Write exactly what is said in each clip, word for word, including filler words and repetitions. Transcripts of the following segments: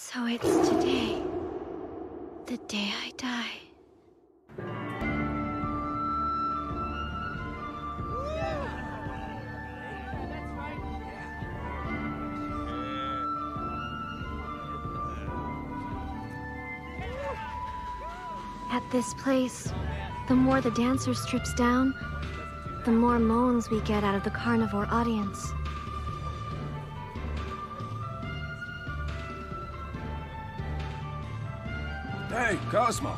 So it's today. The day I die. At this place, the more the dancer strips down, the more moans we get out of the carnivore audience. Hey, Cosmo.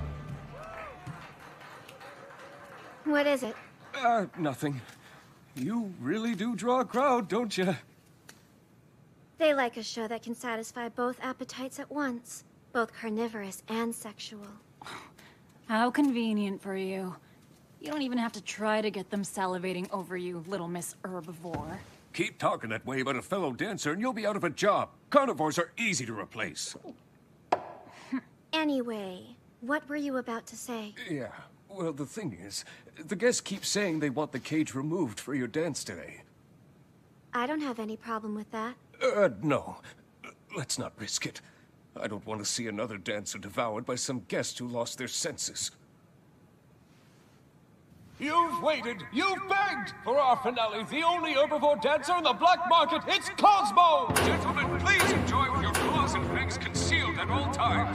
What is it? Uh, nothing. You really do draw a crowd, don't you? They like a show that can satisfy both appetites at once, both carnivorous and sexual. How convenient for you. You don't even have to try to get them salivating over you, little Miss Herbivore. Keep talking that way about a fellow dancer and you'll be out of a job. Carnivores are easy to replace. Anyway, what were you about to say? Yeah, well, the thing is, the guests keep saying they want the cage removed for your dance today. I don't have any problem with that. Uh, no. Let's not risk it. I don't want to see another dancer devoured by some guest who lost their senses. You've waited, you've begged for our finale, the only herbivore dancer in the black market. It's Cosmo! Gentlemen, please enjoy with your claws and fangs concealed at all times.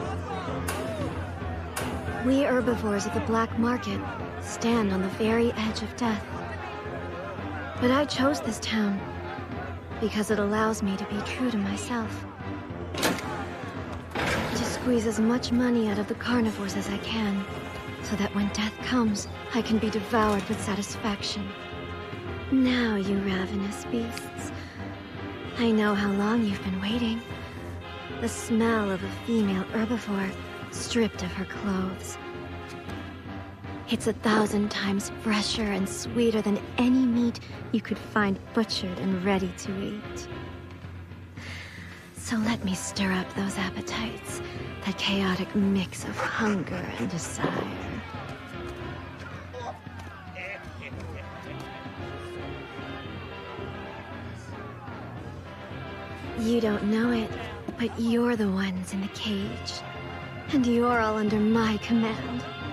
We herbivores of the black market stand on the very edge of death. But I chose this town because it allows me to be true to myself. To squeeze as much money out of the carnivores as I can, so that when death comes, I can be devoured with satisfaction. Now, you ravenous beasts. I know how long you've been waiting. The smell of a female herbivore stripped of her clothes. It's a thousand times fresher and sweeter than any meat you could find butchered and ready to eat. So let me stir up those appetites, that chaotic mix of hunger and desire. You don't know it, but you're the ones in the cage. And you're all under my command.